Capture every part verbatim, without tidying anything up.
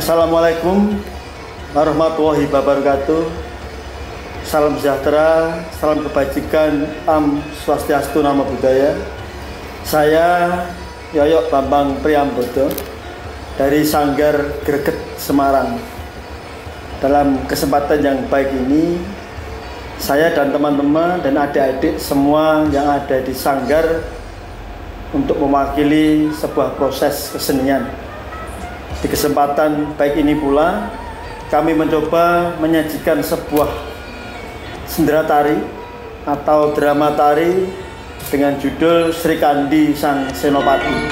Assalamualaikum warahmatullahi wabarakatuh. Salam sejahtera, salam kebajikan, Am Swastiastu, Namo Buddhaya. Saya Yoyok Bambang Priyambodo dari Sanggar Greget Semarang. Dalam kesempatan yang baik ini, saya dan teman-teman dan adik-adik semua yang ada di Sanggar untuk mewakili sebuah proses kesenian. Di kesempatan baik ini pula, kami mencoba menyajikan sebuah sendera tari atau drama tari dengan judul Sri Kandi Sang Senopati.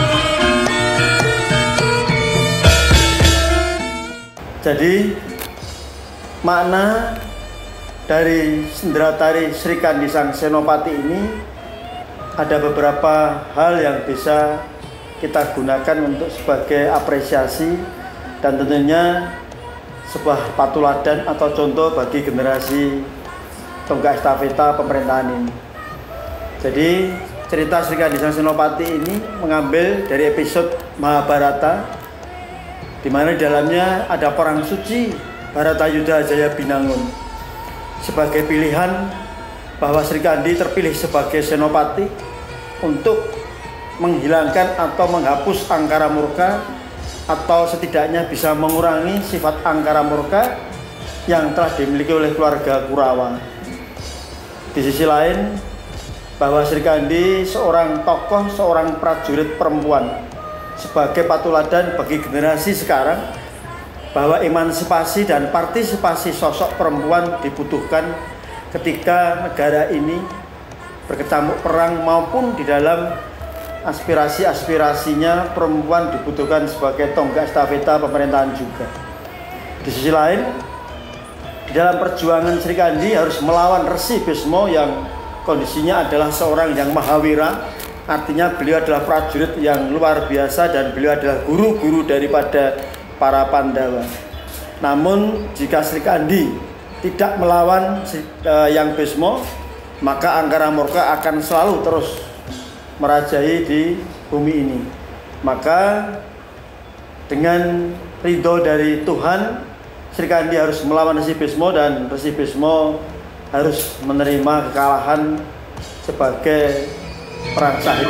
Jadi, makna dari sendera tari Sri Kandi Sang Senopati ini ada beberapa hal yang bisa kita gunakan untuk sebagai apresiasi dan tentunya sebuah patuladan atau contoh bagi generasi tonggak estafeta pemerintahan ini. Jadi cerita Sri Kandi Sang Senopati ini mengambil dari episode Mahabharata, di mana di dalamnya ada perang suci Bharatayuddha Jaya Binangun. Sebagai pilihan bahwa Sri Kandi terpilih sebagai senopati untuk menghilangkan atau menghapus angkara murka, atau setidaknya bisa mengurangi sifat angkara murka yang telah dimiliki oleh keluarga Kurawa. Di sisi lain, bahwa Sri Kandi seorang tokoh, seorang prajurit perempuan sebagai patuladan bagi generasi sekarang, bahwa emansipasi dan partisipasi sosok perempuan dibutuhkan ketika negara ini berkecamuk perang maupun di dalam aspirasi-aspirasinya perempuan dibutuhkan sebagai tonggak estafeta pemerintahan juga. Di sisi lain, di dalam perjuangan Sri Kandi harus melawan Resi Bisma yang kondisinya adalah seorang yang mahawira, artinya beliau adalah prajurit yang luar biasa dan beliau adalah guru-guru daripada para Pandawa. Namun jika Sri Kandi tidak melawan uh, yang Bisma, maka angkara murka akan selalu terus merajai di bumi ini. Maka dengan ridho dari Tuhan, Sri Kandi harus melawan Resi Bisma dan Resi Bisma harus menerima kekalahan sebagai perang syahid.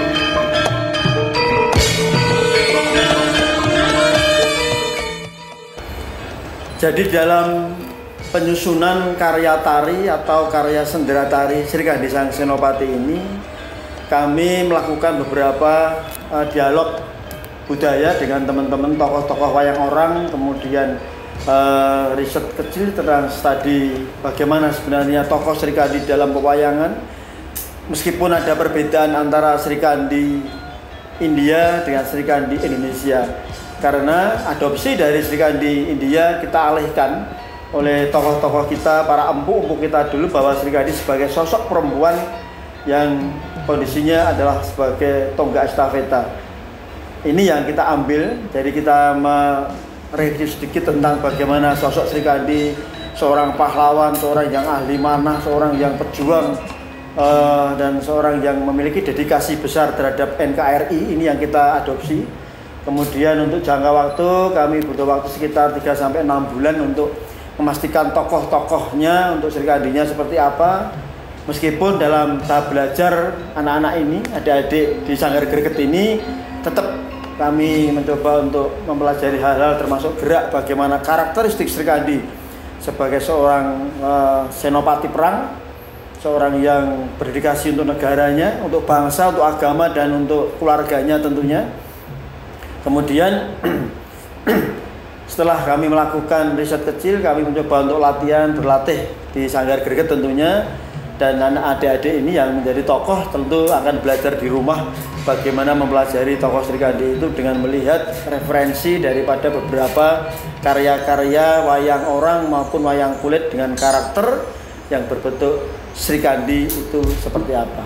Jadi dalam penyusunan karya tari atau karya sendera tari Sri Kandi Sang Senopati ini, kami melakukan beberapa uh, dialog budaya dengan teman-teman tokoh-tokoh wayang orang, kemudian uh, riset kecil tentang studi bagaimana sebenarnya tokoh Sri Kandi dalam pewayangan, meskipun ada perbedaan antara Sri Kandi India dengan Sri Kandi Indonesia, karena adopsi dari Sri Kandi India kita alihkan oleh tokoh-tokoh kita, para empu-empu kita dulu, bahwa Sri Kandi sebagai sosok perempuan yang kondisinya adalah sebagai tonggak estafeta. Ini yang kita ambil. Jadi kita mereview sedikit tentang bagaimana sosok Sri Kandi, seorang pahlawan, seorang yang ahli manah, seorang yang pejuang, uh, dan seorang yang memiliki dedikasi besar terhadap N K R I. Ini yang kita adopsi. Kemudian untuk jangka waktu, kami butuh waktu sekitar tiga sampai enam bulan untuk memastikan tokoh-tokohnya untuk Sri Kandinya seperti apa. Meskipun dalam tahap belajar anak-anak ini, adik-adik di Sanggar Greget ini, tetap kami mencoba untuk mempelajari hal-hal termasuk gerak bagaimana karakteristik Sri Kandi sebagai seorang uh, senopati perang, seorang yang berdedikasi untuk negaranya, untuk bangsa, untuk agama, dan untuk keluarganya tentunya. Kemudian setelah kami melakukan riset kecil, kami mencoba untuk latihan, berlatih di Sanggar Greget tentunya. Dan anak adik-adik ini yang menjadi tokoh tentu akan belajar di rumah bagaimana mempelajari tokoh Sri Kandi itu dengan melihat referensi daripada beberapa karya-karya wayang orang maupun wayang kulit dengan karakter yang berbentuk Sri Kandi itu seperti apa.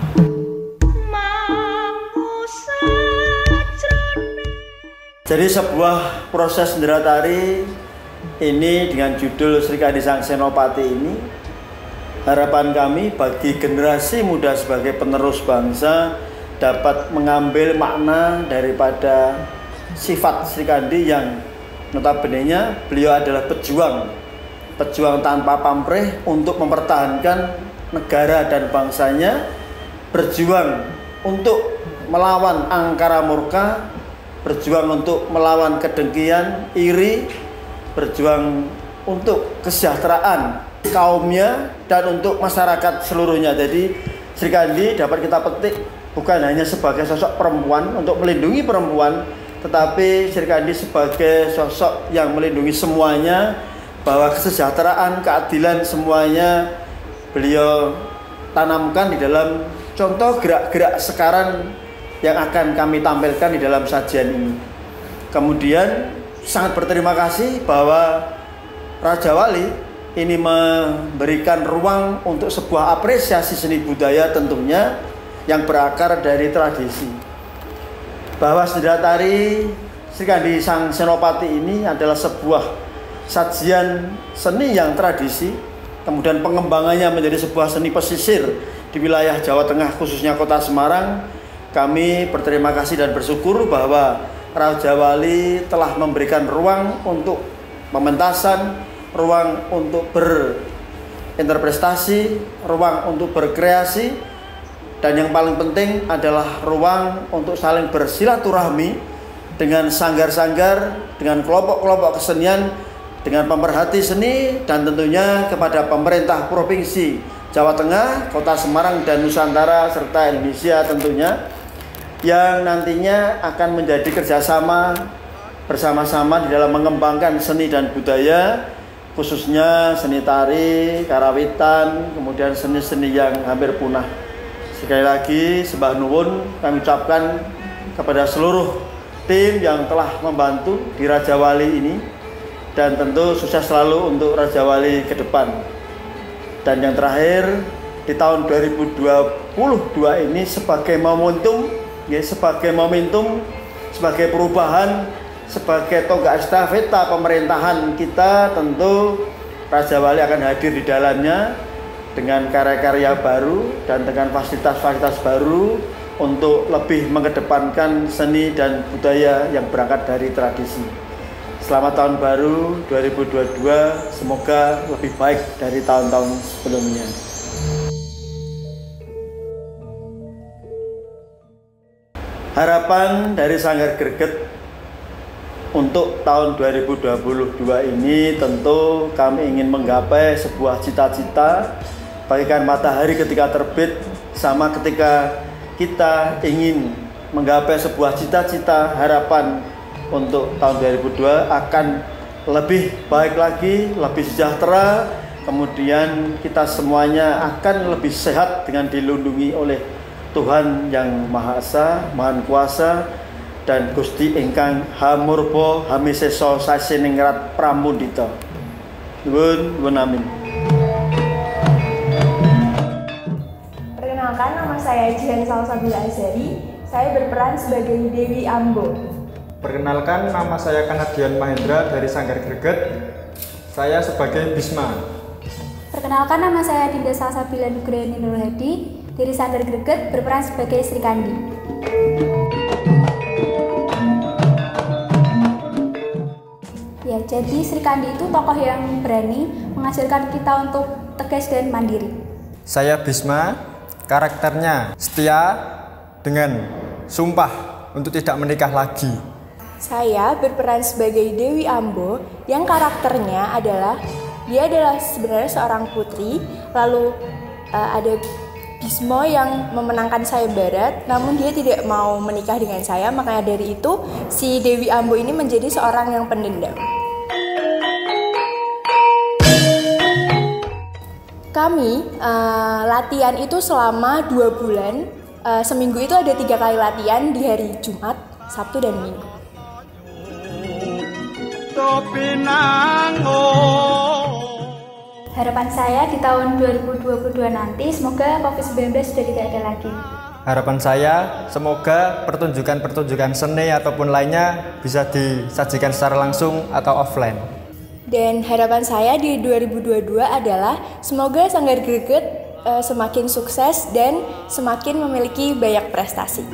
Jadi sebuah proses sendera tari ini dengan judul Sri Kandi Sang Senopati ini, harapan kami bagi generasi muda sebagai penerus bangsa dapat mengambil makna daripada sifat Sri Kandi yang Notabene-nya beliau adalah pejuang, pejuang tanpa pamrih untuk mempertahankan negara dan bangsanya, berjuang untuk melawan angkara murka, berjuang untuk melawan kedengkian, iri, berjuang untuk kesejahteraan kaumnya dan untuk masyarakat seluruhnya. Jadi Sri Kandi dapat kita petik bukan hanya sebagai sosok perempuan untuk melindungi perempuan, tetapi Sri Kandi sebagai sosok yang melindungi semuanya, bahwa kesejahteraan, keadilan semuanya beliau tanamkan di dalam contoh gerak-gerak sekarang yang akan kami tampilkan di dalam sajian ini. Kemudian sangat berterima kasih bahwa Raja Wali ini memberikan ruang untuk sebuah apresiasi seni budaya tentunya yang berakar dari tradisi. Bahwa sendera tari Sri Kandi Sang Senopati ini adalah sebuah sajian seni yang tradisi, kemudian pengembangannya menjadi sebuah seni pesisir di wilayah Jawa Tengah, khususnya Kota Semarang. Kami berterima kasih dan bersyukur bahwa Raja Wali telah memberikan ruang untuk pementasan, ruang untuk berinterpretasi, ruang untuk berkreasi, dan yang paling penting adalah ruang untuk saling bersilaturahmi dengan sanggar-sanggar, dengan kelompok-kelompok kesenian, dengan pemerhati seni, dan tentunya kepada pemerintah Provinsi Jawa Tengah, Kota Semarang, dan Nusantara, serta Indonesia tentunya, yang nantinya akan menjadi kerjasama bersama-sama di dalam mengembangkan seni dan budaya, khususnya seni tari, karawitan, kemudian seni-seni yang hampir punah. Sekali lagi sembah nuwun kami ucapkan kepada seluruh tim yang telah membantu di Raja Wali ini, dan tentu sukses selalu untuk Raja Wali ke depan. Dan yang terakhir, di tahun dua ribu dua puluh dua ini sebagai momentum, ya, sebagai momentum, sebagai perubahan, sebagai tonggak estafeta pemerintahan kita, tentu Raja Wali akan hadir di dalamnya dengan karya-karya baru dan dengan fasilitas-fasilitas baru untuk lebih mengedepankan seni dan budaya yang berangkat dari tradisi. Selamat tahun baru dua ribu dua puluh dua, semoga lebih baik dari tahun-tahun sebelumnya. Harapan dari Sanggar Greget untuk tahun dua ribu dua puluh dua ini tentu kami ingin menggapai sebuah cita-cita bagaikan matahari ketika terbit, sama ketika kita ingin menggapai sebuah cita-cita harapan untuk tahun dua ribu dua akan lebih baik lagi, lebih sejahtera, kemudian kita semuanya akan lebih sehat dengan dilindungi oleh Tuhan yang Maha Esa, Maha Kuasa, dan Gusti ingkang Hamurbo Hamiseso Sasiningrat Pramudita. Nuwun, nuwun amin. Perkenalkan, nama saya Jihan Salsabila Azari. Saya berperan sebagai Dewi Ambo. Perkenalkan, nama saya Kanadian Mahendra dari Sanggar Greget. Saya sebagai Bisma. Perkenalkan, nama saya Dinda Salsabila Nugraheni Nur Hadi dari Sanggar Greget, berperan sebagai Sri Kandi. Ya, jadi Sri Kandi itu tokoh yang berani mengajarkan kita untuk tegas dan mandiri. Saya Bisma, karakternya setia dengan sumpah untuk tidak menikah lagi. Saya berperan sebagai Dewi Ambo yang karakternya adalah, dia adalah sebenarnya seorang putri, lalu uh, ada Bismo yang memenangkan sayembara, namun dia tidak mau menikah dengan saya, makanya dari itu si Dewi Ambo ini menjadi seorang yang pendendam. Kami uh, latihan itu selama dua bulan, uh, seminggu itu ada tiga kali latihan di hari Jumat, Sabtu, dan Minggu. Harapan saya di tahun dua ribu dua puluh dua nanti semoga covid sembilan belas sudah tidak ada lagi. Harapan saya semoga pertunjukan-pertunjukan seni ataupun lainnya bisa disajikan secara langsung atau offline. Dan harapan saya di dua ribu dua puluh dua adalah semoga Sanggar Greget uh, semakin sukses dan semakin memiliki banyak prestasi.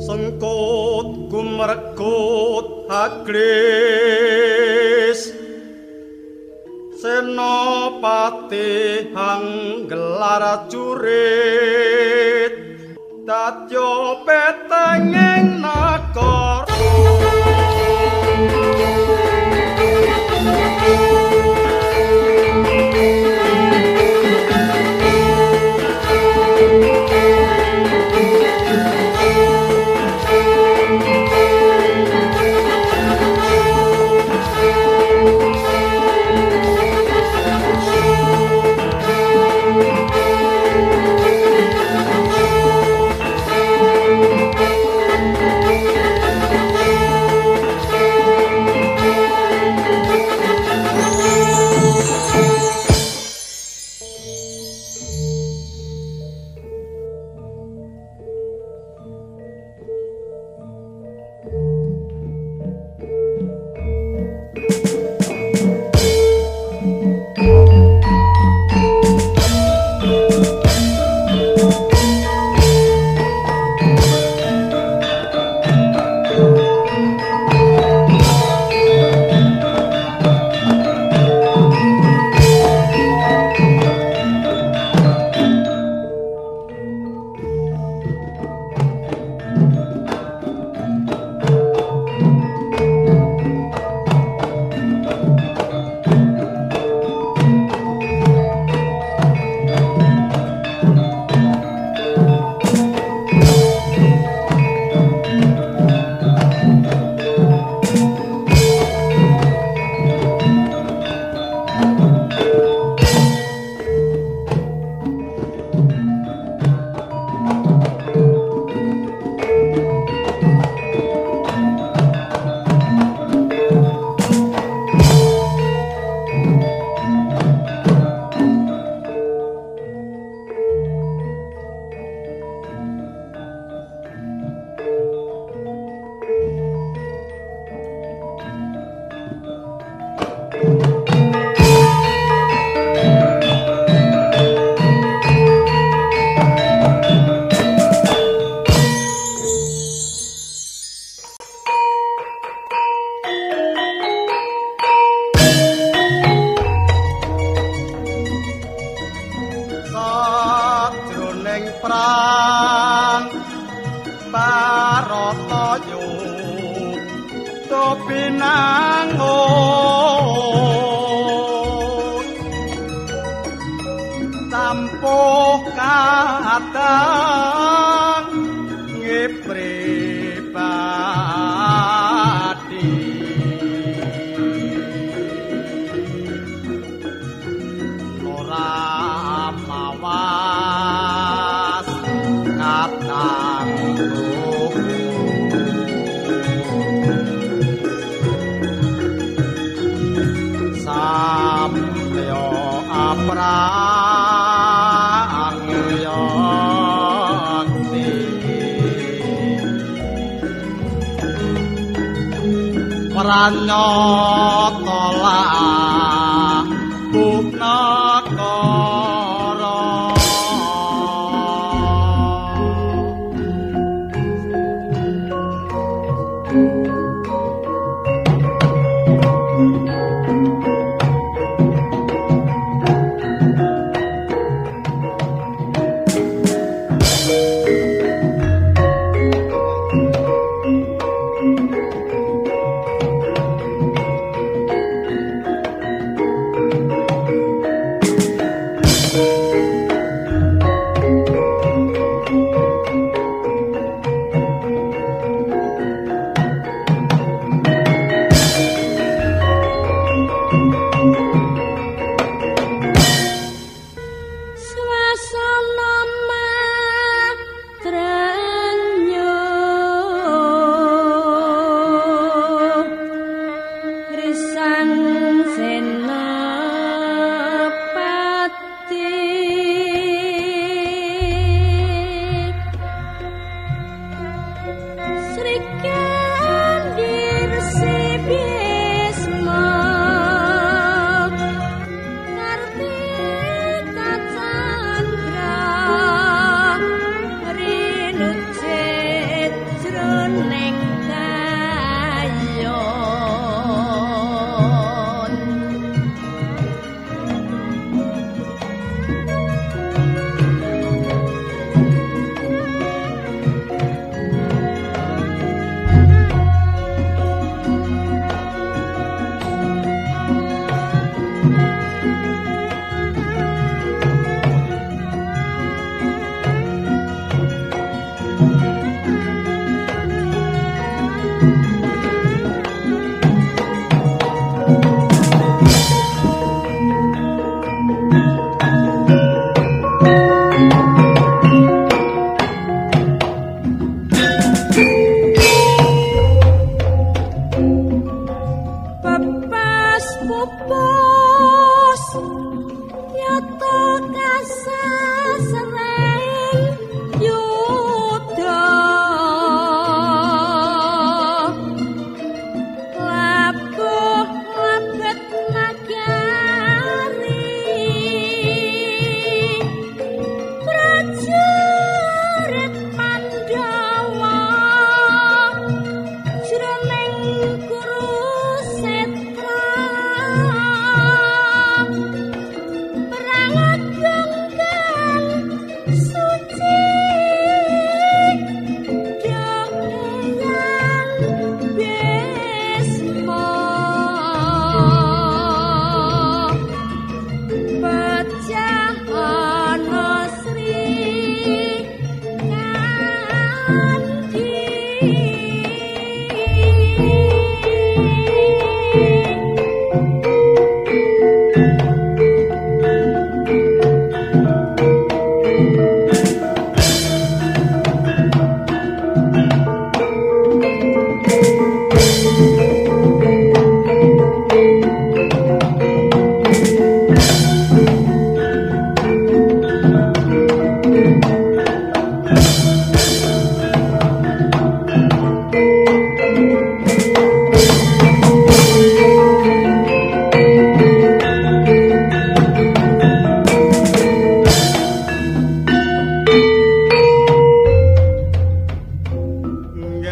sengkut gumrekut haglis Senopati hanggelar jurit dadya petenging nagara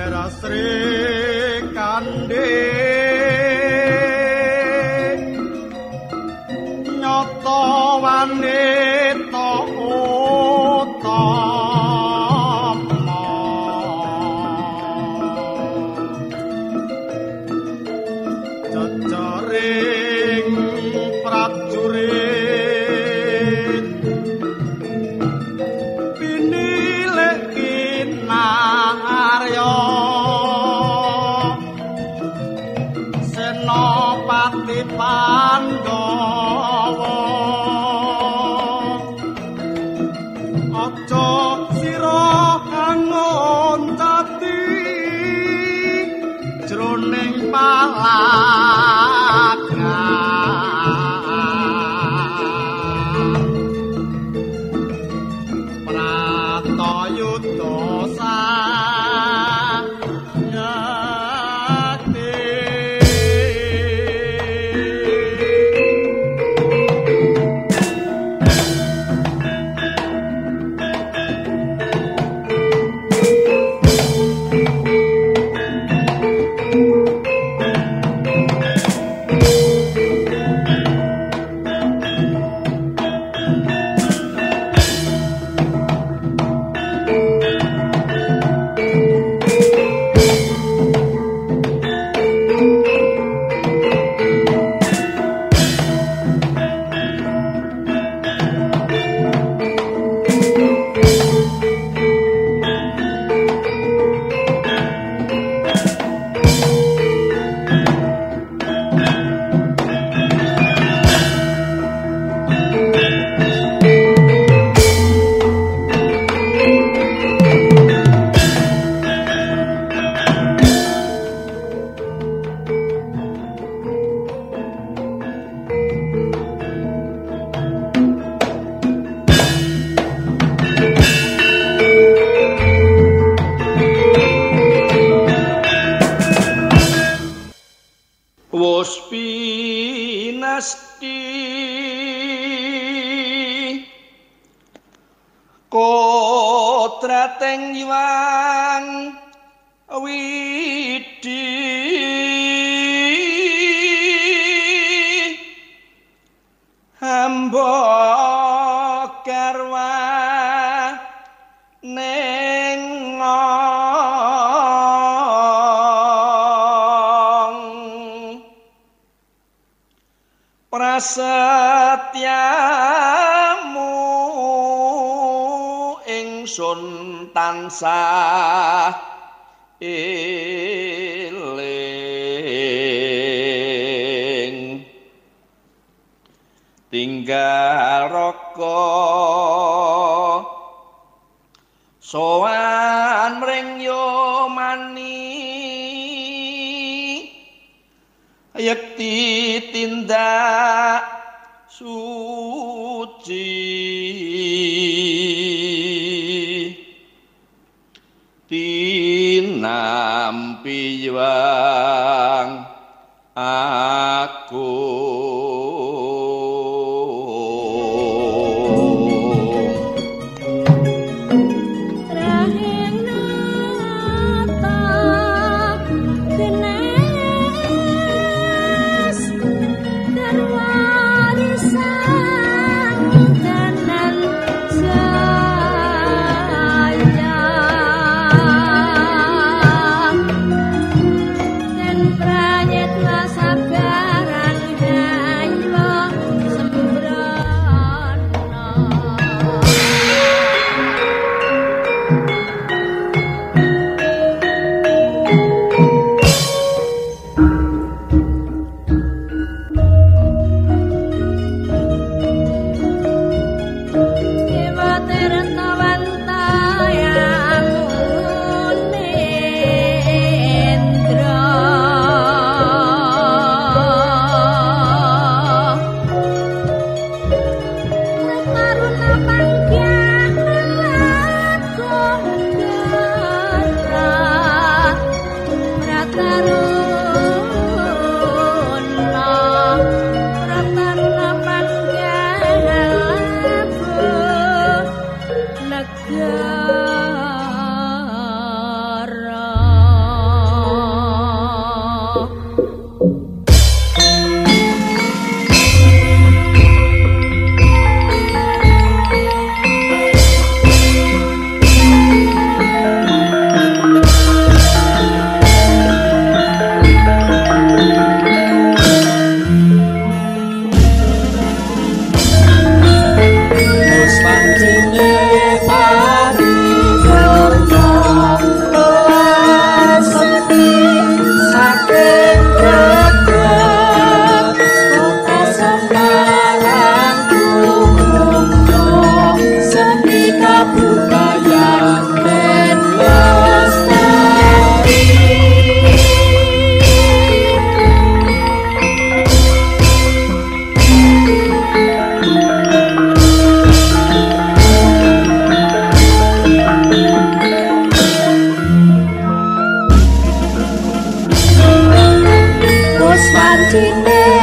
daerah Sri Kandi nyoto wanita utama jejaring prajurit pinilik kinarya Senopati Pandhawa aja sira ngoncati jroning palagan pratayuda sayakti Waspinasti kotrateng Hyang Widi hamba garwa prasetyamu ingsun tansah eling tinggal raka sowan mring Yomani yekti tindak suci tinampi wang aku Pranyet nasabah kancine